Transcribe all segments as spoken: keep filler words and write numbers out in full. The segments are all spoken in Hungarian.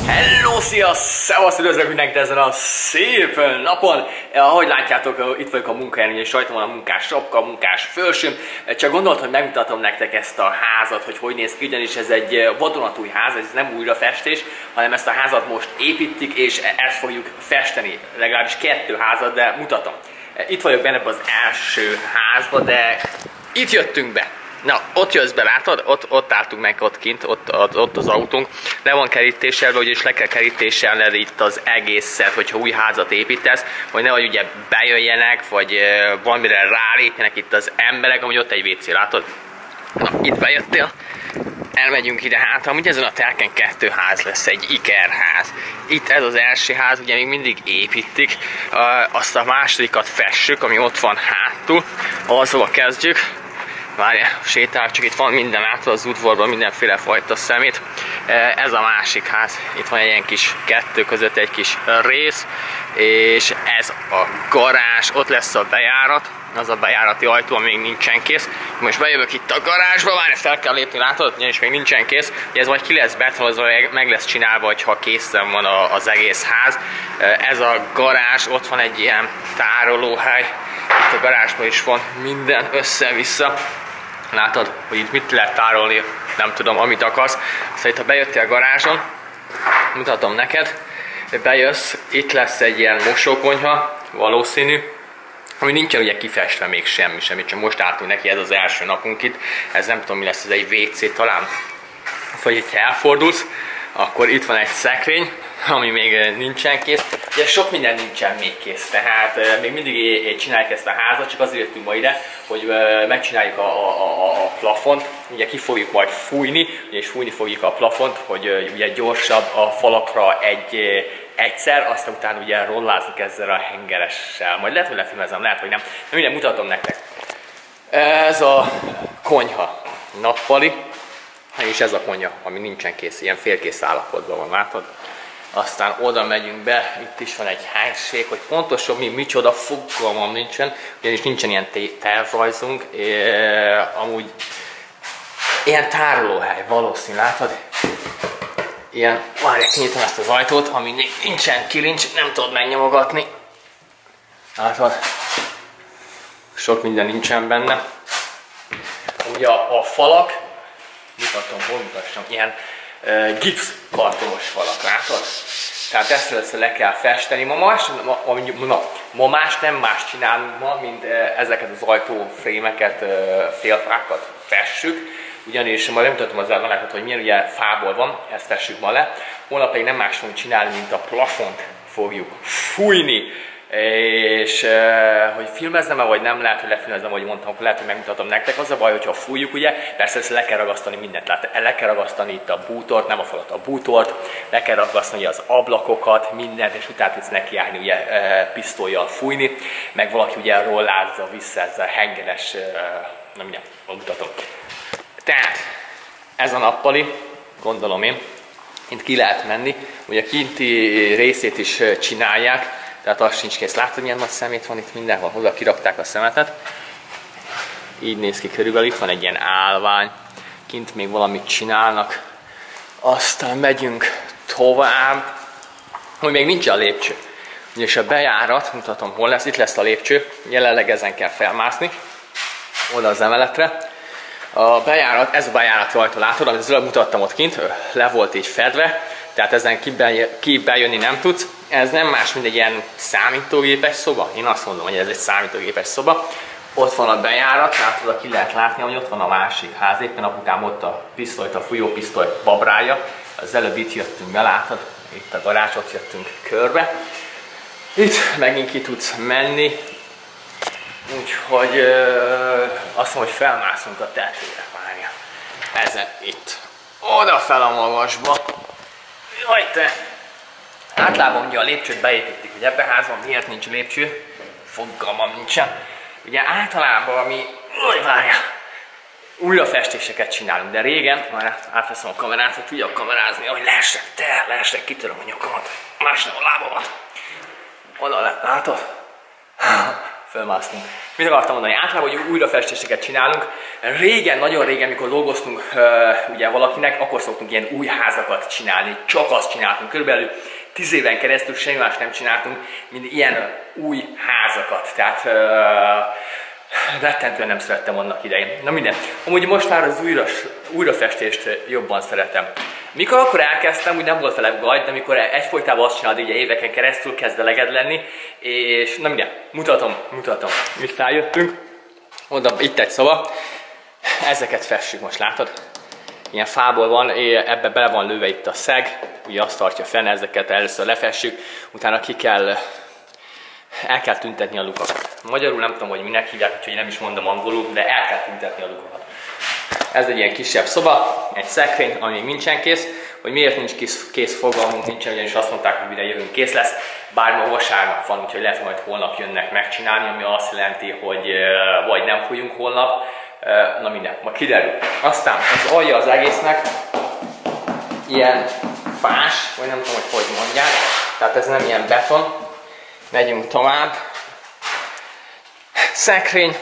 Hello, szia, szevasz, üdvözlök mindenkit ezen a szép napon. Ahogy látjátok, itt vagyok a munkahelyen, és rajtam van a munkás sapka, a munkás fölsőm. Csak gondoltam, hogy megmutatom nektek ezt a házat, hogy hogy néz ki, ugyanis ez egy vadonatúj ház, ez nem újrafestés, hanem ezt a házat most építik, és ezt fogjuk festeni. Legalábbis kettő házat, de mutatom. Itt vagyok benne az első házba, de itt jöttünk be. Na, ott jössz be, látod? Ott, ott álltunk meg ott kint, ott, ott, ott az autónk. Le van kerítéselve, ugyanis le kell kerítéselned itt az egészet, hogyha új házat építesz, hogy nehogy ugye bejöjjenek, vagy e, valamire rálépjenek itt az emberek, amúgy ott egy vé cé, látod? Na, itt bejöttél, elmegyünk ide hát, amúgy ezen a telken kettő ház lesz, egy ikerház. Itt ez az első ház, ugye még mindig építik, e, azt a másodikat fessük, ami ott van hátul, azzal kezdjük. Várjál, sétál, csak itt van minden, látod az udvarban mindenféle fajta szemét. Ez a másik ház, itt van egy ilyen kis kettő között egy kis rész, és ez a garázs, ott lesz a bejárat, az a bejárati ajtó, még nincsen kész. Most bejövök itt a garázsba, várj, fel kell lépni, látod? Ugyanis még nincsen kész. Ugye ez majd ki lesz betonozva, meg lesz csinálva, hogyha készen van az egész ház. Ez a garázs, ott van egy ilyen tárolóhely, itt a garázsban is van minden össze-vissza. Látod, hogy itt mit lehet tárolni, nem tudom, amit akarsz. Szóval itt, ha bejöttél a garázson, mutatom neked, bejössz, itt lesz egy ilyen mosókonyha, valószínű, ami nincsen ugye kifestve még semmi, semmi, csak most álltunk neki, ez az első napunk itt, ez nem tudom mi lesz, ez egy vé cé talán. Vagy itt elfordulsz, akkor itt van egy szekrény, ami még nincsen kész. Ugye sok minden nincsen még kész, tehát még mindig csináljuk ezt a házat, csak azért jöttünk ma ide, hogy megcsináljuk a, a, a plafont. Ugye ki fogjuk majd fújni, és fújni fogjuk a plafont, hogy ugye gyorsabb a falakra egy egyszer, aztán utána ugye rollázzuk ezzel a hengeressel. Majd lehet, hogy lefilmezem, lehet, hogy nem. De minden mutatom nektek. Ez a konyha nappali, és ez a konyha, ami nincsen kész, ilyen félkész állapotban van, látod? Aztán oda megyünk be, itt is van egy helység, hogy pontosan mi micsoda fogalmam nincsen, ugyanis nincsen ilyen tervrajzunk, amúgy ilyen tárolóhely, valószínű, látod? Ilyen, várjál, kinyitom ezt az ajtót, ami nincsen kilincs, nem tudod megnyomogatni. Látod? Sok minden nincsen benne. Ugye a, a falak, mutatom, hol mutassam, ilyen uh, gipszkartonos falak, látod? Tehát ezt először le kell festeni. Ma más, ma, ma, ma más nem más csinálunk ma, mint uh, ezeket az ajtófrémeket, uh, félfákat fessük. Ugyanis majd mutatom az elleneket, hogy milyen ugye fából van, ezt fessük ma le. Holnap pedig nem más fogunk csinálni, mint a plafont fogjuk fújni. És uh, hogy filmeznem-e, vagy nem, lehet, hogy lefilmeznem, ahogy mondtam, akkor lehet, hogy megmutatom nektek. Az a baj, hogyha fújjuk, ugye, persze ezt le kell ragasztani mindent, lát, le kell ragasztani itt a bútort, nem a falat, a bútort, le kell ragasztani az ablakokat, mindent, és utána tudsz nekiállni ugye uh, pisztollyal fújni, meg valaki ugye rollázza vissza ezzel a hengeres, uh, nem mindjárt, mutatom. Tehát ez a nappali, gondolom én, itt ki lehet menni, ugye a kinti részét is csinálják, tehát az sincs kész. Látod, milyen nagy szemét van itt mindenhol, oda kirakták a szemetet. Így néz ki körülbelül, itt van egy ilyen állvány, kint még valamit csinálnak. Aztán megyünk tovább, hogy még nincs a lépcső. És a bejárat, mutatom hol lesz, itt lesz a lépcső, jelenleg ezen kell felmászni, oda az emeletre. A bejárat, ez a bejárat rajta, látod, amit az előbb mutattam ott kint, le volt így fedve, tehát ezen ki bejönni nem tudsz. Ez nem más, mint egy ilyen számítógépes szoba. Én azt mondom, hogy ez egy számítógépes szoba. Ott van a bejárat, látod, ki lehet látni, hogy ott van a másik ház. Éppen apukám ott a pisztolyt, a fújópisztoly babrája. Az előbb itt jöttünk be, látod, itt a garázs, ott jöttünk körbe. Itt megint ki tudsz menni. Úgyhogy ö, azt mondom, hogy felmászunk a tetőre, várja. Ezen itt. Oda fel a magasba. Jaj te! Általában ugye a lépcsőt beépítik, hogy ebben a házban miért nincs lépcső? Fogalmam nincsen. Ugye általában mi, oly várja, újrafestéseket csinálunk, de régen, már átveszem a kamerát, hogy tudjak kamerázni, hogy leesek, te, leesek, kitöröm a nyakamat, más nem a lábamat. Oda le, látod? fölmásztunk. Mit akartam mondani? Általában, hogy újrafestéseket csinálunk. Régen, nagyon régen, mikor dolgoztunk uh, ugye valakinek, akkor szoktunk ilyen új házakat csinálni. Csak azt csináltunk. Körülbelül tíz éven keresztül semmi más nem csináltunk, mint ilyen új házakat. Tehát uh, rettentően nem szerettem annak idején. Na minden. Amúgy most már az újra, újrafestést jobban szeretem. Mikor akkor elkezdtem, úgy nem volt vele gaj, de amikor egyfolytában azt csinálod, ugye éveken keresztül kezd eleged lenni, és na minden, mutatom, mutatom. Itt feljöttünk, oda, itt egy szoba, ezeket festjük most, látod? Ilyen fából van, ebbe bele van lőve itt a szeg, ugye azt tartja fenn, ezeket először lefestjük, utána ki kell, el kell tüntetni a lukakat. Magyarul nem tudom, hogy minek hívják, úgyhogy nem is mondom angolul, de el kell tüntetni a lukakat. Ez egy ilyen kisebb szoba, egy szekrény, ami még nincsen kész. Hogy miért nincs kész, kész fogalmunk, nincsen, ugyanis azt mondták, hogy mire jövünk kész lesz. Bár ma vasárnap van, úgyhogy lehet, majd holnap jönnek megcsinálni, ami azt jelenti, hogy vagy nem folyunk holnap. Na minden, ma kiderül. Aztán az alja az egésznek ilyen fás, vagy nem tudom, hogy hogy mondják. Tehát ez nem ilyen beton. Megyünk tovább. Szekrény.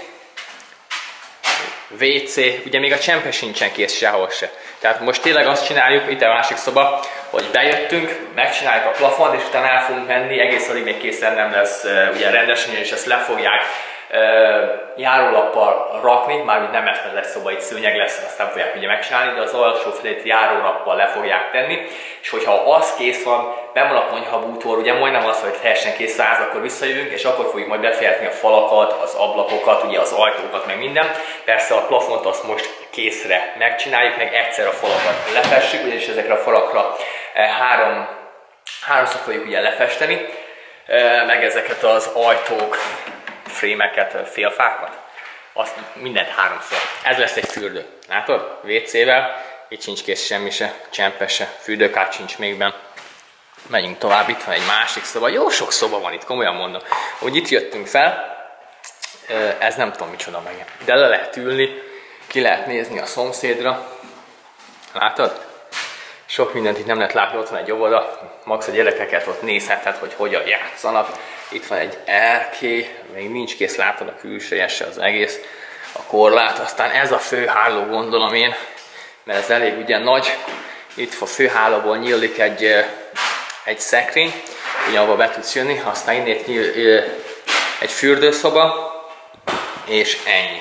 vé cé, ugye még a csempe sincsen kész sehol se. Tehát most tényleg azt csináljuk, itt a másik szoba, hogy bejöttünk, megcsináljuk a plafont, és utána el fogunk menni, egész addig még készen nem lesz uh, ugye rendesen, és ezt le fogják uh, járólappal rakni, mármint nem lesz, lesz szoba, itt szőnyeg lesz, azt nem fogják ugye megcsinálni, de az alsó felét járólappal le fogják tenni, és hogyha az kész van, benn van a konyhabútor, ugye majdnem az, hogy teljesen kész áll, akkor visszajövünk, és akkor fogjuk majd befejezni a falakat, az ablakokat, ugye az ajtókat, meg minden. Persze a plafont azt most készre megcsináljuk, meg egyszer a falakat lefessük, ugyanis ezekre a falakra három, háromszor fogjuk ugye lefesteni, meg ezeket az ajtók, frémeket, félfákat, azt mindent háromszor. Ez lesz egy fürdő, látod? vé cével, itt sincs kész semmi se, csempe se, fürdőkártya sincs még benn. Megyünk tovább, itt van egy másik szoba, jó sok szoba van itt, komolyan mondom. Úgy itt jöttünk fel, ez nem tudom micsoda meg, de le lehet ülni, ki lehet nézni a szomszédra, látod? Sok mindent itt nem lehet látni, ott van egy óvoda, max a gyerekeket ott nézheted, hogy hogyan játszanak. Itt van egy erkély, még nincs kész, látod a külsője se az egész, a korlát, aztán ez a főháló gondolom én, mert ez elég ugye nagy, itt a főhálóból nyílik egy, egy szekrény, ugye ahova be tudsz jönni, aztán innét nyíl egy fürdőszoba, és ennyi.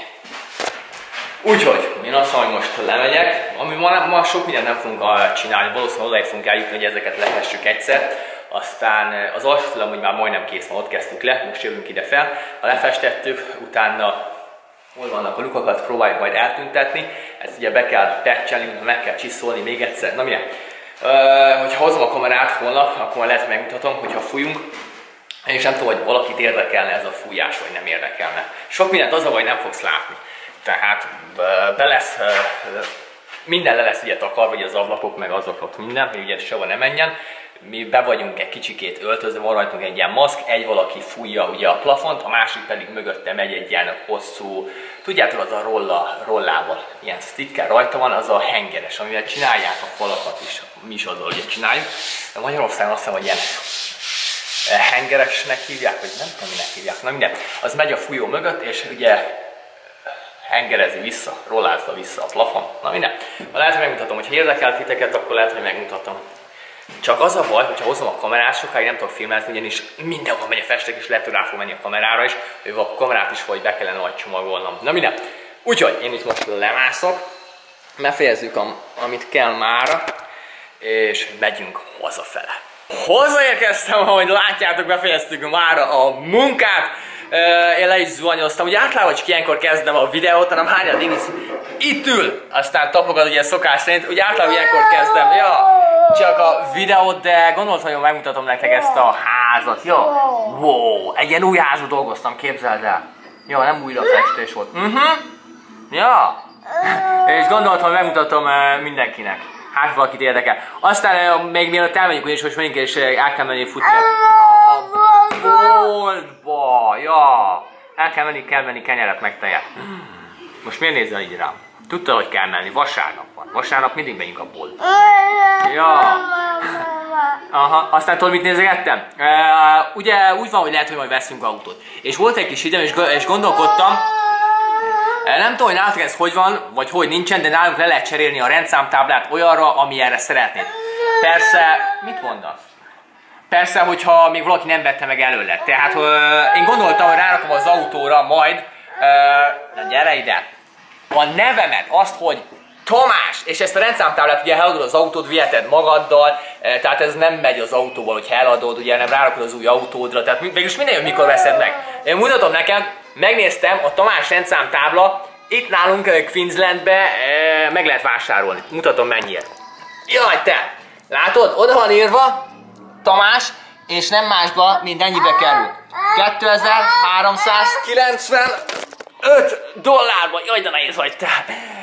Úgyhogy én azt mondom, hogy most lemegyek, ami ma, ma sok mindent nem fogunk csinálni, valószínűleg odaig fogunk eljutni, hogy ezeket lefessük egyszer. Aztán az alsó fel, hogy már majdnem kész van, ott kezdtük le, most jövünk ide fel. Ha lefestettük, utána hol vannak a lukakat, próbáljuk majd eltüntetni. Ezt ugye be kell patchelni, meg kell csiszolni még egyszer. Na milyen? Uh, hogyha hozom a kamerát holnap, akkor lehet megmutatom, hogyha fújunk. És nem tudom, hogy valakit érdekelne ez a fújás, vagy nem érdekelne. Sok mindent az a baj, nem fogsz látni. Tehát be lesz, minden le lesz ugye takarva, vagy az ablakok, meg azok ott minden, hogy ugye sehova nem menjen. Mi be vagyunk egy kicsikét öltözve, van rajtunk egy ilyen maszk, egy valaki fújja ugye a plafont, a másik pedig mögötte megy egy ilyen hosszú, tudjátok, az a rolla, rollával, ilyen sticker rajta van, az a hengeres, amivel csinálják a falakat is, mi is azzal ugye csináljuk. De Magyarországon azt hiszem, hogy ilyen hengeresnek hívják, vagy nem tudom, minek hívják, na minden. Az megy a fújó mögött, és ugye hengerezi vissza, rollázza vissza a plafon. Na minden. Ha lehet, hogy megmutatom, hogy ha érdekel titeket, akkor lehet, hogy megmutatom. Csak az a baj, hogyha hozom a kamerát, sokáig nem tudok filmezni, ugyanis mindenhol megy a festék, és lehet, hogy rá fog menni a kamerára is, ő a kamerát is vagy be kellene majd csomagolnom. Na minden. Úgyhogy én itt most lemászok, befejezzük, a, amit kell mára, és megyünk hazafele. Hozzáérkeztem, ahogy látjátok, befejeztük már a munkát. Én le is zuhanyoztam, ugye általában csak ilyenkor kezdem a videót, hanem hányad én itt ül, aztán tapogat ugye szokás szerint, ugye általában ilyenkor kezdem, ja, csak a videót, de gondoltam, hogy megmutatom nektek ezt a házat, jó? Wow, egy ilyen új házat dolgoztam, képzeld el. Jó, nem újra festés volt. Uh-huh. Ja, és gondoltam, hogy megmutatom mindenkinek. Hát valakit érdekel. Aztán még mielőtt elmegyünk, ugyanis most megyünk és el kell menni futni a boltba. Ja, el kell menni, kell menni kenyeret meg tejet. Most miért nézzel így rám? Tudtad, hogy kell menni? Vasárnap van. Vasárnap mindig megyünk a boltba. Ja. Aha, aztán tudod, mit nézegettem? Uh, ugye úgy van, hogy lehet, hogy majd veszünk autót. És volt egy kis időm, és, és gondolkodtam, uh, nem tudom, hogy nálatok ez hogy van, vagy hogy nincsen, de nálunk le lehet cserélni a rendszámtáblát olyanra, ami erre szeretnéd. Persze, mit mondasz? Persze, hogyha még valaki nem vette meg előle. Tehát uh, én gondoltam, hogy rárakom az autóra majd, uh, na gyere ide, a nevemet, azt, hogy Tamás, és ezt a rendszámtáblát ugye eladod az autót, viheted magaddal, tehát ez nem megy az autóval, hogy eladod, ugye nem rárakod az új autódra, tehát végülis minden jön, mikor veszed meg. Én mutatom neked, megnéztem, a Tamás rendszámtábla itt nálunk Queenslandbe meg lehet vásárolni. Mutatom mennyire. Jaj te! Látod? Oda van írva Tamás, és nem másba, mint ennyibe kerül. kétezer-háromszázkilencvenöt dollárban, jaj de nehéz vagy te!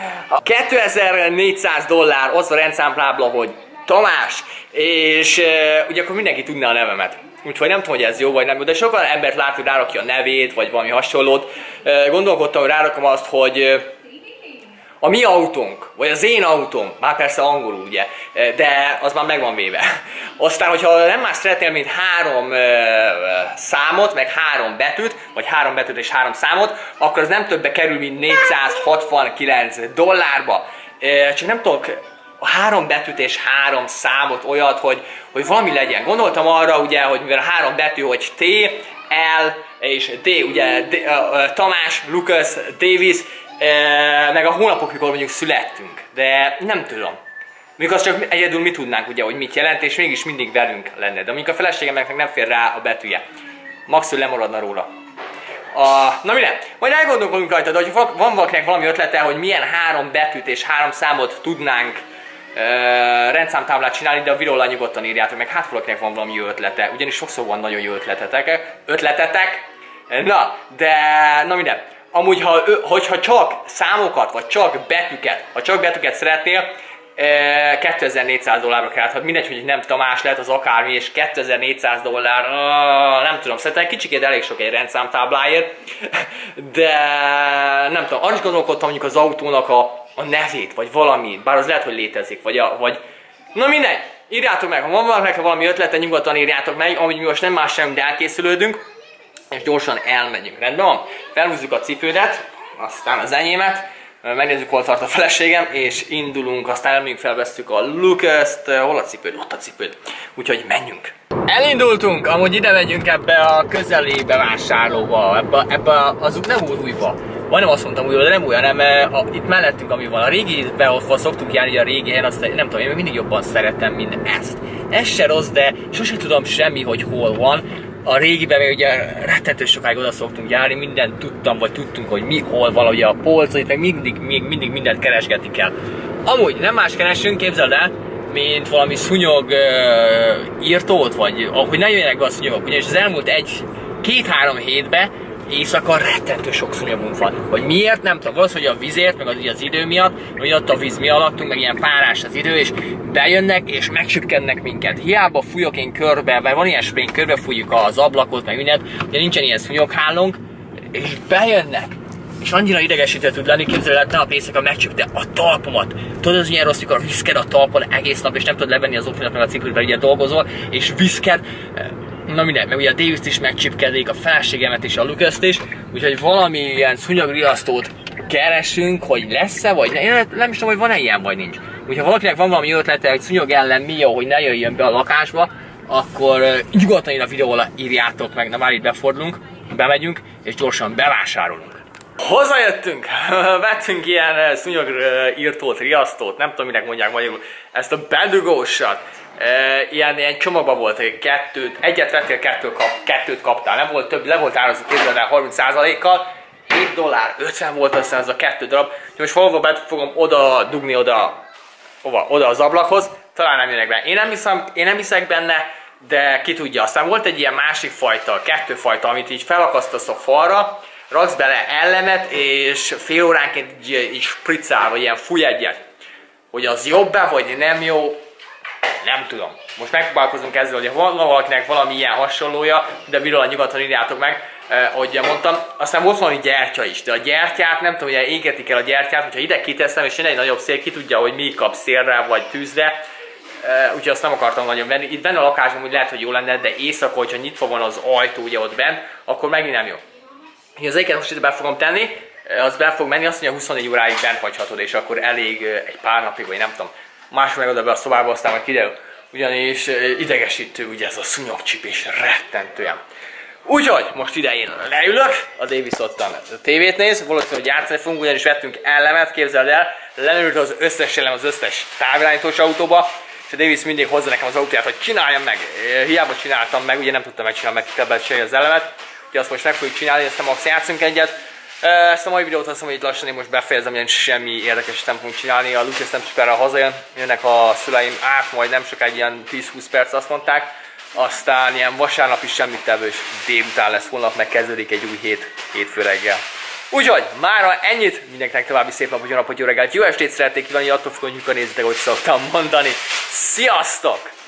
kétezer-négyszáz dollár az a rendszámtábla, hogy Tamás, és uh, ugye akkor mindenki tudná a nevemet. Úgyhogy nem tudom, hogy ez jó vagy nem jó, de sokan embert lát, hogy rárakja a nevét, vagy valami hasonlót. Uh, gondolkodtam, hogy rárakom azt, hogy uh, a mi autónk, vagy az én autóm, már persze angolul ugye, de az már meg van véve. Aztán, hogyha nem más szeretnél, mint három uh, számot, meg három betűt, vagy három betűt és három számot, akkor az nem többbe kerül, mint négyszázhatvankilenc dollárba. Uh, csak nem tudok a három betűt és három számot olyat, hogy, hogy valami legyen. Gondoltam arra, ugye, hogy mivel a három betű, hogy T, L és D, ugye D, uh, Tamás, Lucas, Davis, uh, meg a hónapok, mikor mondjuk születtünk. De nem tudom. Mikor azt csak egyedül mi tudnánk, ugye, hogy mit jelent, és mégis mindig velünk lenne. De mondjuk a feleségemnek meg nem fér rá a betűje. Maximum lemaradna róla. A, na minden, majd elgondolkodunk rajta, de hogy van valakinek valami ötlete, hogy milyen három betűt és három számot tudnánk uh, rendszámtáblát csinálni, de a videó alá nyugodtan írjátok meg, hát valakinek van valami jó ötlete, ugyanis sokszor van nagyon jó ötletetek, ötletetek, na, de, na minden, amúgy, ha, hogyha csak számokat, vagy csak betűket, ha csak betűket szeretnél, kétezer-négyszáz dollárra kell, hát mindegy, hogy nem Tamás lehet az akármi, és kétezer-négyszáz dollár, uh, nem tudom, szerintem kicsikét elég sok egy rendszámtábláért, de nem tudom, arra is gondolkodtam mondjuk az autónak a, a nevét, vagy valamit, bár az lehet, hogy létezik, vagy, a, vagy... na mindegy, írjátok meg, ha van valakinek valami ötlete, nyugodtan írjátok meg, amúgy mi most nem más sem, de elkészülődünk, és gyorsan elmegyünk, rendben van? Felhúzzuk a cipődet, aztán az enyémet, megnézzük, hol tart a feleségem, és indulunk, aztán elmegyünk, felvesszük a Lucast, hol a cipőd? Ott a cipőd. Úgyhogy menjünk. Elindultunk, amúgy ide megyünk ebbe a közeli bevásárlóba, ebbe, ebbe az nem újba. Majdnem azt mondtam újra, de nem újra, nem, a, itt mellettünk, ami van. A régibe, ahol szoktunk járni, a régi helyen, azt nem tudom, én mindig jobban szeretem, mint ezt. Ez se rossz, de sosem tudom semmi, hogy hol van. A régiben még ugye rettető sokáig oda szoktunk járni, mindent tudtam, vagy tudtunk, hogy mi hol van, ugye a polc, itt meg mindig, még mindig mindent keresgetni kell. Amúgy nem más keresünk, képzeld el, mint valami szúnyog uh, írtót, vagy ahogy ne jöjjenek be a szúnyogok, ugyanis az elmúlt egy, két-három hétben éjszaka rettentő sok szúnyogunk van. Hogy miért, nem tudom, valószínűleg a vízért, meg az, az idő miatt, hogy ott a víz mi alattunk, meg ilyen párás az idő, és bejönnek és megsüpkednek minket. Hiába fújok én körbe, vagy van ilyen sprén, körbe fújjuk az ablakot, meg mindent, ugye nincsen ilyen szúnyoghálónk, és bejönnek. És annyira idegesítő tud lenni, képzeled el, nap éjszaka megcsüpte a talpomat. Tudod, az ilyen rossz, mikor viszked a talpon egész nap, és nem tudod levenni az oknat meg a cipőt, mert ugye dolgozol, és viszked. Na minden, meg ugye a Davis-t is megcsipkedik, a feleségemet is, a Lucast is, úgyhogy valami ilyen szúnyogriasztót keresünk, hogy lesz-e, vagy ne, én nem is tudom, hogy van-e ilyen, vagy nincs. Úgyhogy ha valakinek van valami ötlete, hogy szúnyog ellen mi jó, hogy ne jöjjön be a lakásba, akkor uh, nyugodtan én a videó alá írjátok meg, na már itt befordulunk, bemegyünk, és gyorsan bevásárolunk. Hozzajöttünk! Vettünk ilyen szúnyogírtót, riasztót, nem tudom, minek mondják magyarul, ezt a bedugósat. E, ilyen, ilyen csomagban volt, kettőt, egyet vettél, kettőt, kap, kettőt kaptál, nem volt több, le volt árazva képzeld el harminc százalékkal, hét dollár, ötven volt aztán ez a kettő darab, úgyhogy most valahol be fogom oda dugni oda, oda, oda az ablakhoz, talán nem jönnek be. Én nem, hiszem, én nem hiszek benne, de ki tudja. Aztán volt egy ilyen másik fajta, kettő fajta, amit így felakasztasz a falra, raksz bele elemet, és fél óránként így, így spriccál, vagy ilyen fúj egyet. Hogy az jobb-e, vagy nem jó, nem tudom. Most megpróbálkozunk ezzel, hogy van valakinek valami ilyen hasonlója, de videóra nyugodtan írjátok meg, eh, ahogy mondtam. Aztán volt valami gyertya is, de a gyertyát, nem tudom, hogy égetik el a gyertyát, hogyha ide kiteszem, és jön egy nagyobb szél, ki tudja, hogy mi kap szélre, vagy tűzre. úgyhogy azt nem akartam nagyon venni. Itt benne a lakásban úgy lehet, hogy jó lenne, de éjszaka, hogyha nyitva van az ajtó ugye ott bent, akkor megint nem jó. Az egyiket most itt be fogom tenni, az be fog menni, azt mondja huszonnégy óráig bent hagyhatod, és akkor elég egy pár napig, vagy nem tudom, máshol meg oda be a szobába, aztán majd kiderül. Ugyanis idegesítő ugye ez a szúnyogcsipés, rettentően. Úgyhogy most ide én leülök, a Davis ottan a tévét néz, valószínűleg hogy játszani fogunk, ugyanis vettünk elemet, képzeld el, leülött az összes elem az összes távirányítós autóba, és a Davis mindig hozza nekem az autóját, hogy csináljam meg. Hiába csináltam meg, ugye nem tudtam megcsinálni, meg kell becsinálni az elemet, úgyhogy azt most meg fogjuk csinálni, aztán max játszunk egyet. Ezt a mai videót azt mondom, hogy itt lassan én most befejezem, ugyanis semmi érdekes nem fogunk csinálni. A Lucas nem sokára hazajön, jönnek a szüleim át, majd nem sokáig ilyen tíz-húsz perc azt mondták. Aztán ilyen vasárnap is semmit tevős délután lesz, holnap megkezdődik egy új hét, hétfő reggel. Úgyhogy mára ennyit, mindenkinek további szép napot, jó napot, jó reggelt, jó estét szeretnék kívánni, attól függ, hogy mikor nézitek, hogy szoktam mondani. Sziasztok!